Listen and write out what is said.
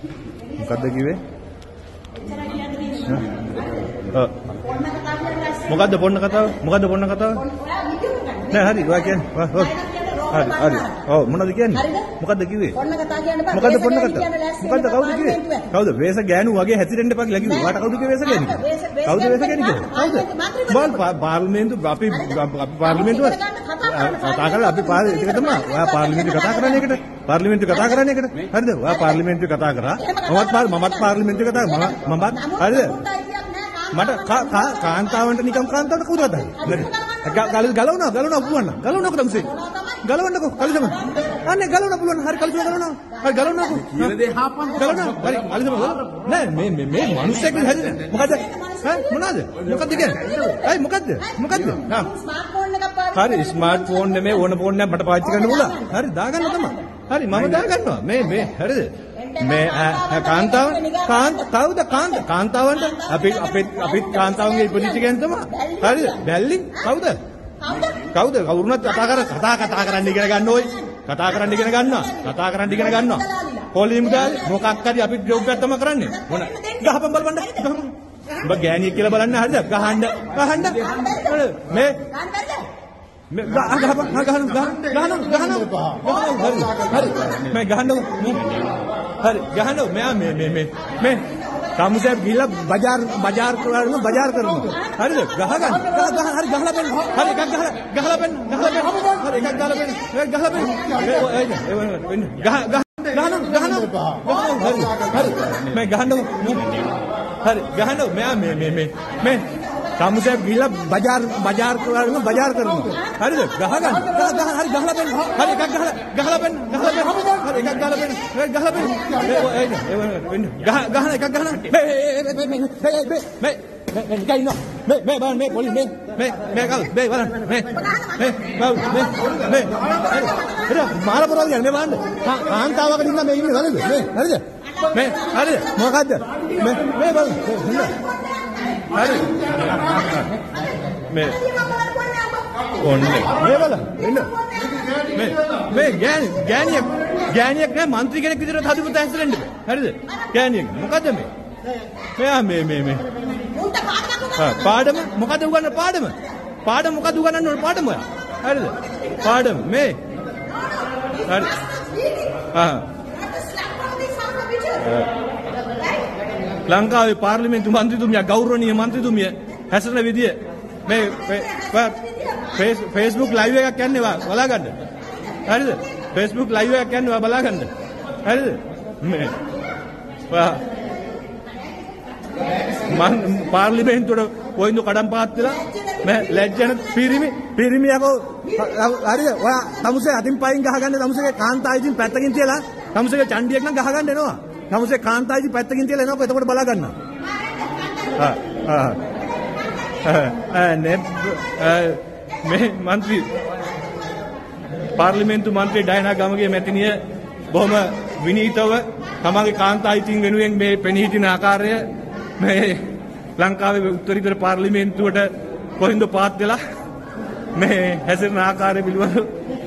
මොකද්ද කිව්වේ? මොකද්ද පොන්න කතාව? මොකද්ද පොන්න කතාව? නෑ හරි ඔයා කියන්නේ. හරි. ඔව් මොනවද කියන්නේ? මොකද්ද කිව්වේ? පොන්න කතාව කියන්න බෑ. මොකද්ද පොන්න කතාව? මොකද්ද කවුද කිව්වේ? කවුද? වේස ගෑනු වගේ හැතිරෙන්න එපා කියලා කිව්වේ. වාට කවුද කිව්වේ වේස ගෑනු? කවුද වේස ගෑනු කිව්වේ? කවුද? බෝල් පාර්ලිමේන්තු අපි පාර්ලිමේන්තුව කතා කරලා අපි ඒක තමයි. ඔයා පාර්ලිමේන්තුවේ කතා කරන්නේ ඒකට. පාර්ලිමේන්තුවේ කතා කරන්නේ ඒකට. හරිද? ඔයා පාර්ලිමේන්තුවේ කතා කරා. මමත් පාර්ලිමේන්තුවේ කතා කරා. මමත් හරිද? මට කාන්තාවන්ට නිකම් කාන්තාවට කවුද හදන්නේ? ගලවනවා පුළුවන් නම්. ගලවන්නකො තමසේ. ගලවන්නකො කලිසම. අනේ ගලවන්න පුළුවන්. හරි කලිසම ගලවනවා. හරි ගලවන්නකො. කියලා දේ හාපන්. ගලවනවා. හරි කලිසම ගලවනවා. නෑ මේ මිනිස්සෙක් හැදෙන්නේ. මොකද? මොනවාද? මොකද්ද කියන්නේ? අය මොකද්ද? හා. ස්මාර්ට්ෆෝන් එකක් පාවිච්චි. හරි ස්මාර්ට්ෆෝන් නෙමෙයි ඕන ෆෝන් එකක් මට පාවිච්චි කරන්න පුළුවන්. හරි දාගන්න තමයි. හරි මම දාගන්නවා. මේ හරිද? මේ කාන්තාවන්ට අපිත් කාන්තාවන්ගේ ඉපදිච්ච කෙනෙක් තමයි. හරිද? බැල්ලි කවුද? කවුරුණත් කතා කරන්න ඉගෙන ගන්න ඕයි. කතා කරන්න ඉගෙන ගන්නවා. කොලියම් දාලේ මොකක් හරි අපි ජොබ් එකක් තමයි කරන්නේ. මොන ගහපන් බලන්න. ඔබ ගෑණියෙක් කියලා බලන්න හරිද? ගහන්න. මේ ගහපන් හරි මේ ගහන්න හරි ගහන්න මේ තමුසේ ගිහලා බજાર කරනවා හරිද ගහගන්න හරි ගහලා පෙන්න හරි එකක් ගහලා පෙන්න හරි එකක් ගහලා පෙන්න ගහන්න මේ ගහන්න හරි ගහන්න මේ තමුසේ ගිහලා බજાર කරනවා හරිද ගහගන්න හරි ගහලා පෙන්න හරි එකක් ගහලා පෙන්න හරි එකක් ගහලා පෙන්න ගහන එකක් ගහන මේ ගයින්න මේ බලන්න මේ පොලිස් මේ කල් මේ බලන්න මේ මාර පොරල් යන්නේ මේ බලන්න කාන්තාවකට ඉන්න මේ ඉන්නේ බලන්න මේ හරිද මේ හරිද මොකද්ද මේ බලන්න හරි මේ ඔන්නේ මේ බලන්න එන්න මේ ගෑණියෙක් නෑ මන්ත්‍රී කෙනෙක් විදිහට හදුපත හැසිරෙන්න බෑ හරිද ගෑණියෙක් මොකද්ද මේ පාඩම මොකද උගන්නන පාඩම මොකද උගන්නන්න ඕන පාඩම හරිද පාඩම මේ හරි ලංකාවේ පාර්ලිමේන්තු මන්ත්‍රීතුමිය ගෞරවනීය මන්ත්‍රීතුමිය හැසිරෙන විදිය මේ Facebook live එකක් යන්නේ බලාගන්න හරිද Facebook live එකක් යන්නේ බලාගන්න හරිද මේ මන් පාර්ලිමේන්තුවට පොයින්දු කඩම් පාත් වෙලා මේ ලැජ්ජන පිරිමි යකෝ හරිද ඔයා තමුසේ අතින් පයින් ගහගන්න තමුසේ කාන්තායිදින් පැත්තකින් තියලා තමුසේ චණ්ඩියක් නම් ගහගන්න එනවා තමුසේ කාන්තායිදින් පැත්තකින් තියලා එනවා එතකොට බලා ගන්න මේ මන්ත්‍රී පාර්ලිමේන්තු මන්ත්‍රී ඩයනා ගමගේ මැතිණිය බොහොම විනීතව තමගේ කාන්තායිතින් වෙනුවෙන් මේ පෙනී සිටින ආකාරය මේ ලංකාවේ උත්තරීතර පාර්ලිමේන්තුවට කොහින්ද පාත් වෙලා මේ හැසිරෙන ආකාරය පිළිබඳව